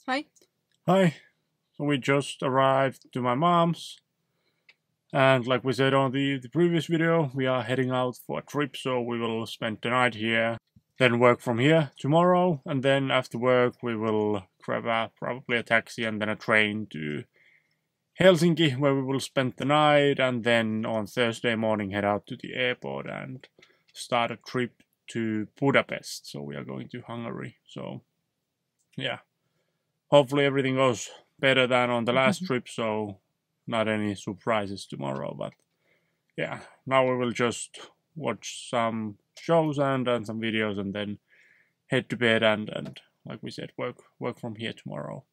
Hi. Hi. So we just arrived to my mom's, and like we said on the previous video, we are heading out for a trip, so we will spend the night here, then work from here tomorrow, and then after work we will grab probably a taxi and then a train to Helsinki, where we will spend the night, and then on Thursday morning head out to the airport and start a trip to Budapest. So we are going to Hungary. So yeah, hopefully everything goes better than on the last trip, so not any surprises tomorrow. But yeah, now we will just watch some shows and some videos and then head to bed and like we said, work from here tomorrow.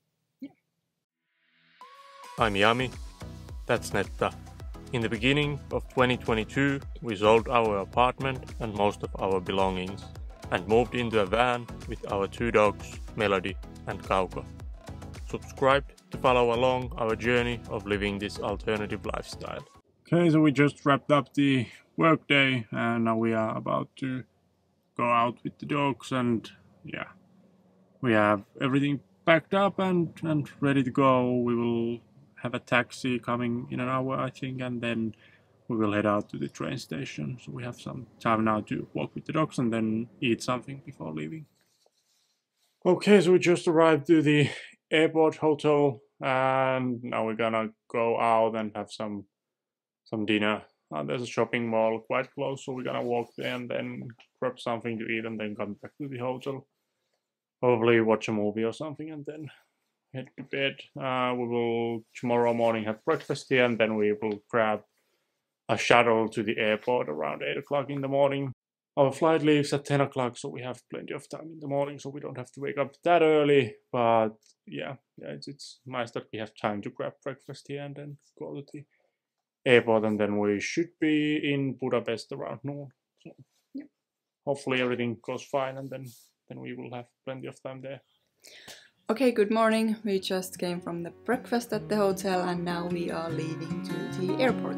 I'm Yami, that's Netta. In the beginning of 2022, we sold our apartment and most of our belongings and moved into a van with our 2 dogs, Melody and Kauko. Subscribe to follow along our journey of living this alternative lifestyle. Okay, so we just wrapped up the work day and now we are about to go out with the dogs, and yeah, we have everything packed up and ready to go. We will have a taxi coming in an hour, I think, and then we will head out to the train station. So we have some time now to walk with the dogs and then eat something before leaving. Okay, so we just arrived to the airport hotel and now we're gonna go out and have some dinner. There's a shopping mall quite close, so we're gonna walk there and then grab something to eat and then come back to the hotel. Probably watch a movie or something and then head to bed. We will tomorrow morning have breakfast here and then we will grab a shuttle to the airport around 8 o'clock in the morning. Our flight leaves at 10 o'clock, so we have plenty of time in the morning, so we don't have to wake up that early. But yeah, it's nice that we have time to grab breakfast here and then go to the airport, and then we should be in Budapest around noon. So yeah, hopefully everything goes fine, and then we will have plenty of time there. Okay, good morning. We just came from the breakfast at the hotel and now we are leaving to the airport.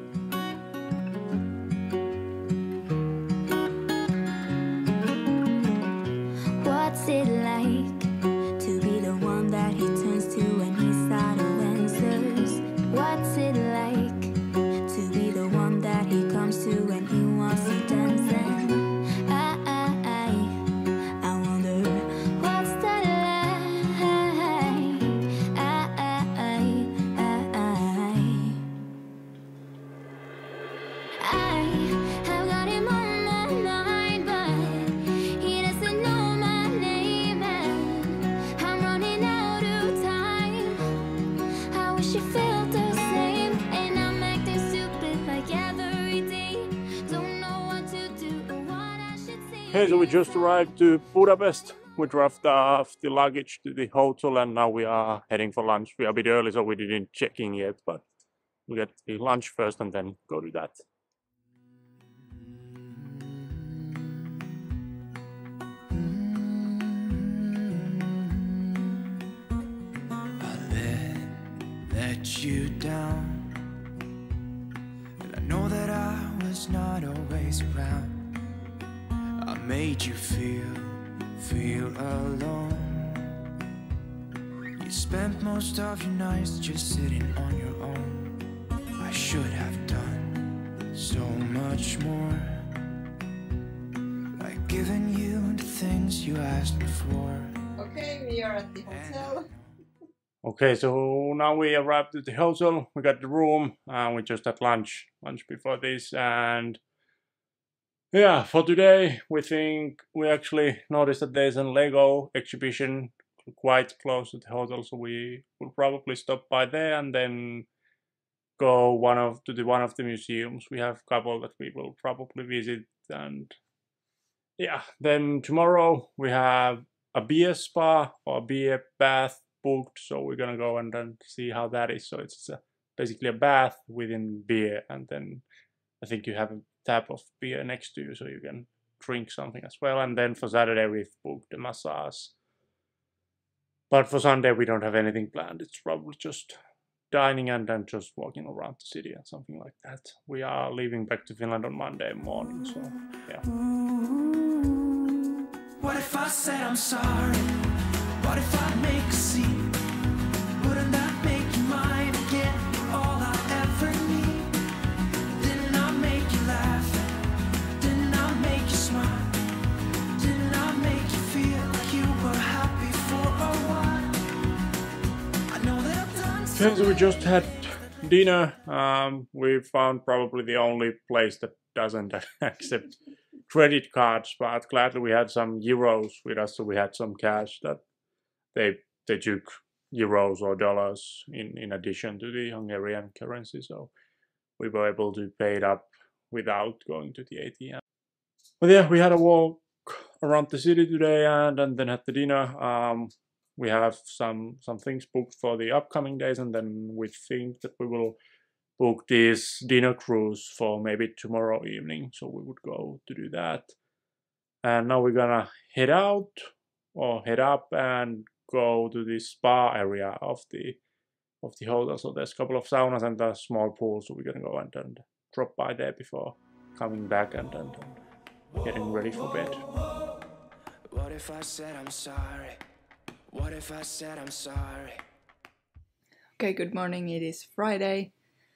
What's it like to be the one that he turns to when he's out of answers? What's it like to be the one that he comes to when he wants to dance? And I wonder what's that like? I have got him on my mind, but he doesn't know my name, and I'm running out of time. I wish you felt the same, and I'm acting stupid like every day. Don't know what to do or what I should say. Okay, so we just arrived to Budapest. We dropped off the luggage to the hotel and now we are heading for lunch. We are a bit early, so we didn't check in yet, but we get the lunch first and then go to that. Let you down, and I know that I was not always around. I made you feel alone. You spent most of your nights just sitting on your own. I should have done so much more, like giving you the things you asked me for. Okay, we are at the hotel. Okay, so now we arrived at the hotel, we got the room, and we just had lunch before this, and yeah, for today, we actually noticed that there's a Lego exhibition quite close to the hotel, so we will probably stop by there and then go to one of the museums. We have a couple that we will probably visit, and yeah, then tomorrow we have a beer spa or beer bath booked, so we're gonna go and then see how that is. So it's basically a bath within beer, and then I think you have a tap of beer next to you so you can drink something as well. And then for Saturday we've booked a massage, but for Sunday we don't have anything planned. It's probably just dining and then just walking around the city and something like that. We are leaving back to Finland on Monday morning, so yeah. What if I said I'm sorry? What if I make a scene? Okay, so we just had dinner. We found probably the only place that doesn't accept credit cards, but gladly we had some euros with us, so we had some cash that they took euros or dollars in addition to the Hungarian currency, so we were able to pay it up without going to the ATM. But yeah, we had a walk around the city today and then had the dinner. We have some things booked for the upcoming days, and then we think that we will book this dinner cruise for maybe tomorrow evening, so we would go to do that. And now we're gonna head out or head up and go to the spa area of the hotel. So there's a couple of saunas and a small pool, so we're gonna go and drop by there before coming back and getting ready for bed. What if I said I'm sorry? What if I said I'm sorry? Okay, good morning. It is Friday,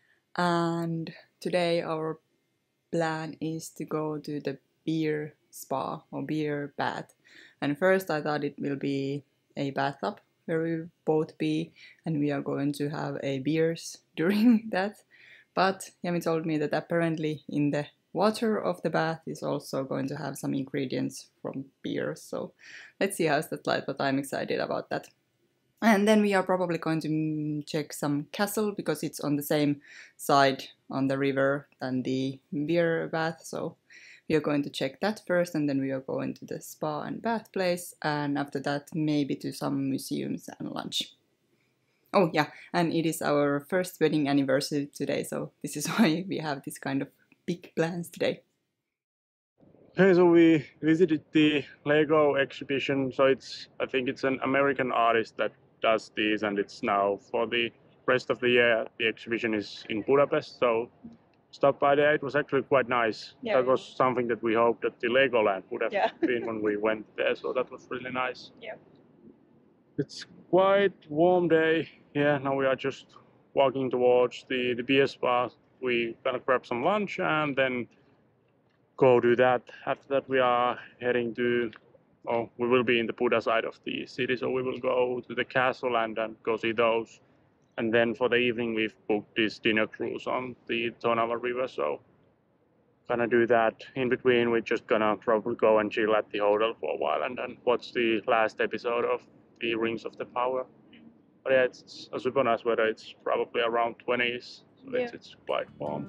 and today our plan is to go to the beer spa or beer bath. And first I thought it will be a bathtub where we both be, and we are going to have a beers during that. But Yami told me that apparently in the water of the bath is also going to have some ingredients from beer, so let's see how's that like, but I'm excited about that. And then we are probably going to check some castle, because it's on the same side on the river than the beer bath, so we are going to check that first, and then we are going to the spa and bath place, and after that maybe to some museums and lunch. Oh yeah, and it is our first wedding anniversary today, so this is why we have this kind of big plans today. Okay, so we visited the Lego exhibition. So I think it's an American artist that does these, and it's now for the rest of the year. The exhibition is in Budapest, so stop by there. It was actually quite nice. Yeah. That was something that we hoped that the Legoland would have Yeah. been when we went there, so that was really nice. Yeah. It's quite warm day. Yeah, now we are just walking towards the beer spa. We gonna grab some lunch and then go do that. After that we are heading to, we will be in the Buda side of the city, so we will go to the castle and go see those. And then for the evening we've booked this dinner cruise on the Tonava River, so gonna do that. In between we're just gonna probably go and chill at the hotel for a while and then watch the last episode of the Rings of the Power. But yeah, it's a super nice weather. It's probably around 20s, so Yeah. it's quite warm.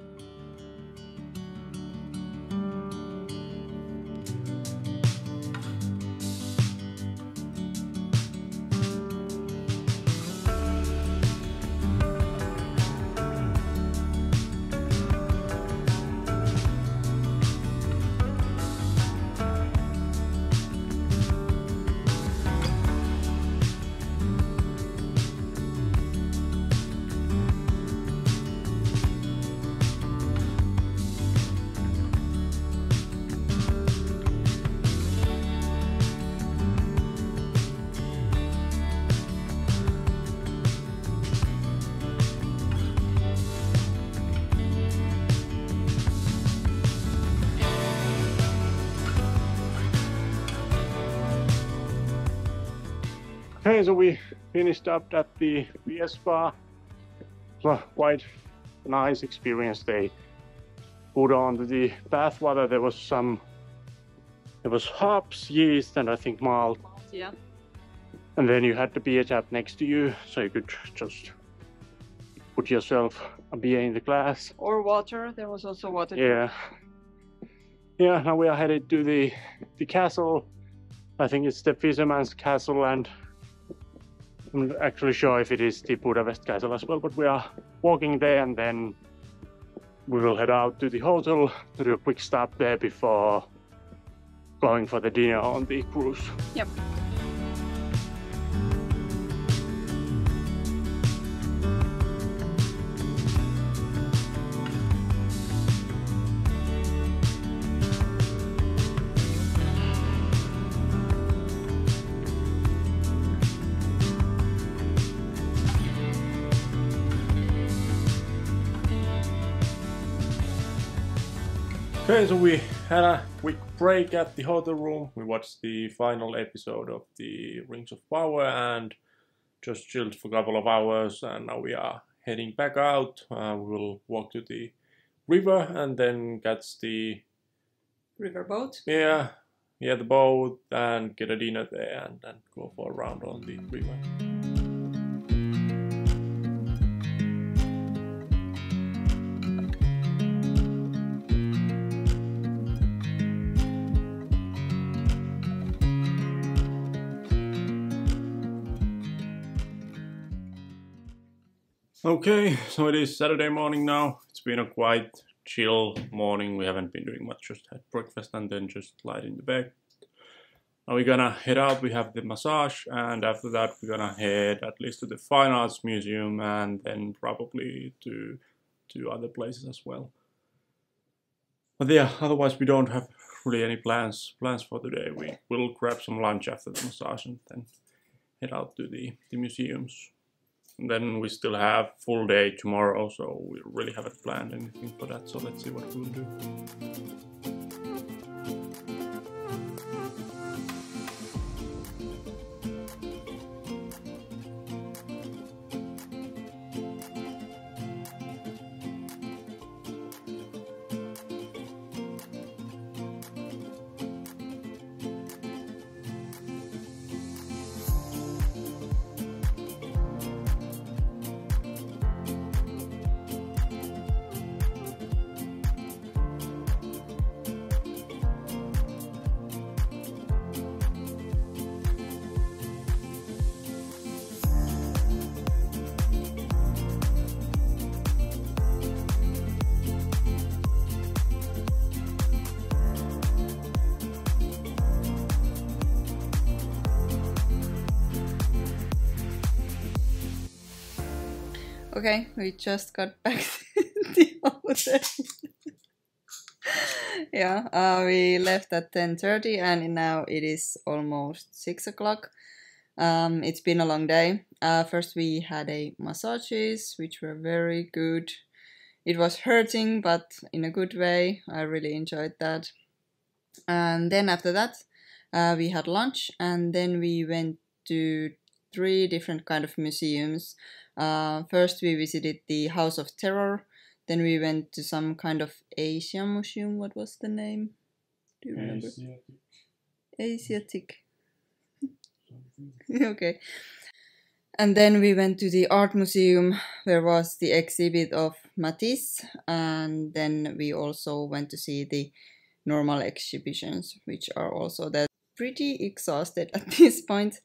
Okay, so we finished up at the beer spa. So quite a nice experience. They put on the bath water. There was hops, yeast, and I think malt. Yeah. And then you had the beer tap next to you, so you could just put yourself a beer in the glass. Or water. There was also water. Yeah. Yeah, now we are headed to the castle. I think it's the Fisherman's Castle, and I'm not actually sure if it is the Budapest Castle as well, but we are walking there and then we will head out to the hotel to do a quick stop there before going for the dinner on the cruise. Yep. Okay, so we had a quick break at the hotel room. We watched the final episode of the Rings of Power and just chilled for a couple of hours, and now we are heading back out. We will walk to the river and then catch the Riverboat. the boat and get a dinner there and then go for a round on the river. Okay, so it is Saturday morning now. It's been a quite chill morning. We haven't been doing much, just had breakfast and then just lied in the bed. Now we're gonna head out, we have the massage, and after that we're gonna head at least to the Fine Arts Museum and then probably to other places as well. But yeah, otherwise we don't have really any plans for today. We will grab some lunch after the massage and then head out to the museums. And then we still have full day tomorrow, so we really haven't planned anything for that, so let's see what we'll do. Okay, we just got back to the hotel. Yeah, we left at 10:30 and now it is almost 6 o'clock. It's been a long day. First we had a massages, which were very good. It was hurting, but in a good way. I really enjoyed that. And then after that, we had lunch and then we went to 3 different kind of museums. First we visited the House of Terror, then we went to some kind of Asian museum. What was the name? Do you remember? Asiatic. Okay. And then we went to the art museum, where was the exhibit of Matisse, and then we also went to see the normal exhibitions, which are also there. Pretty exhausted at this point.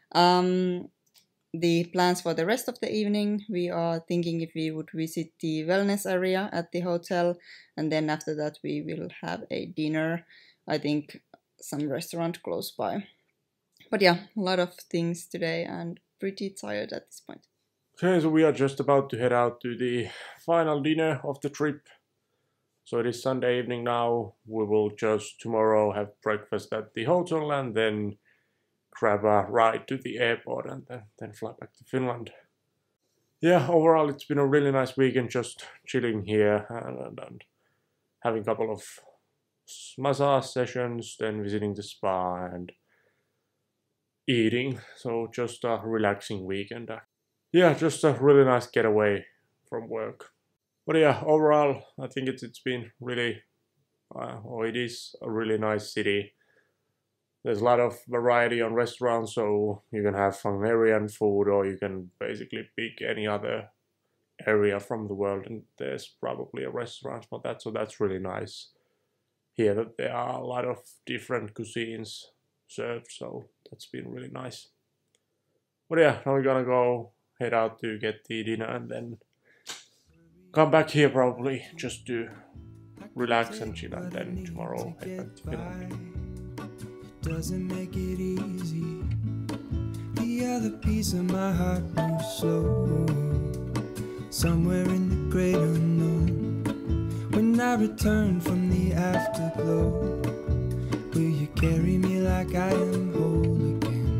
The plans for the rest of the evening, we are thinking if we would visit the wellness area at the hotel, and then after that we will have a dinner, I think some restaurant close by. But yeah, a lot of things today and pretty tired at this point. Okay, so we are just about to head out to the final dinner of the trip. So it is Sunday evening now. We will just tomorrow have breakfast at the hotel and then grab a ride to the airport and then fly back to Finland. Yeah, overall it's been a really nice weekend, just chilling here and having a couple of massage sessions, then visiting the spa and eating. So just a relaxing weekend. Yeah, just a really nice getaway from work. But yeah, overall I think it's been really, it is a really nice city. There's a lot of variety on restaurants, so you can have Hungarian food or you can basically pick any other area from the world and there's probably a restaurant for that, so that's really nice. Here that there are a lot of different cuisines served, so that's been really nice. But yeah, now we're gonna go head out to get the dinner and then come back here probably just to relax and chill and then tomorrow head back to Finland. Doesn't make it easy. The other piece of my heart moves slow, somewhere in the great unknown. When I return from the afterglow, will you carry me like I am whole again?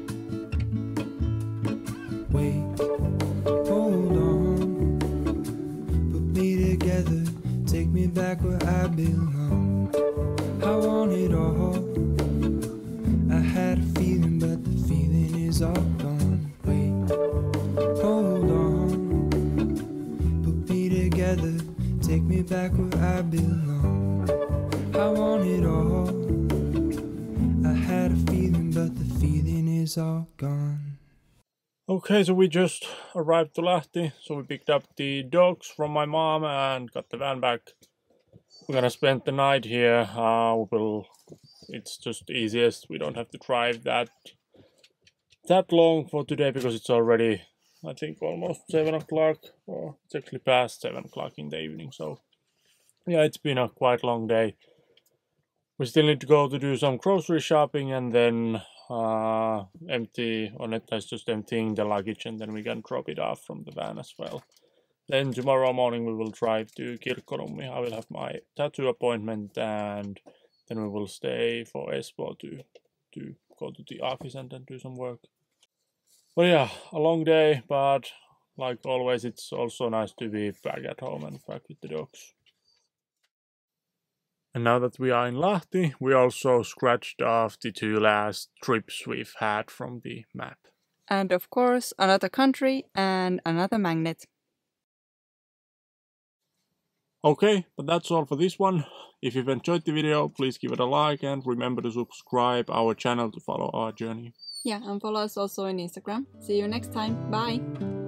Wait, hold on, put me together, take me back where I belong. I want it all. I had a feeling, but the feeling is all gone. Wait, together, take me back where I belong. I want it all. I had a feeling, but the feeling is all gone. Okay, so we just arrived to Lahti, so we picked up the dogs from my mom and got the van back. We're gonna spend the night here. It's just easiest. We don't have to drive that long for today because it's already, I think, almost 7 o'clock, or it's actually past 7 o'clock in the evening. So yeah, it's been a quite long day. We still need to go to do some grocery shopping and then Netta is just emptying the luggage and then we can drop it off from the van as well. Then tomorrow morning we will drive to Kirkkonummi. I will have my tattoo appointment and then we will stay for Espoo to go to the office and then do some work. But yeah, a long day, but like always it's also nice to be back at home and back with the dogs. And now that we are in Lahti, we also scratched off the 2 last trips we've had from the map. And of course, another country and another magnet. Okay, but that's all for this one. If you've enjoyed the video, please give it a like and remember to subscribe our channel to follow our journey. Yeah, and follow us also on Instagram. See you next time. Bye!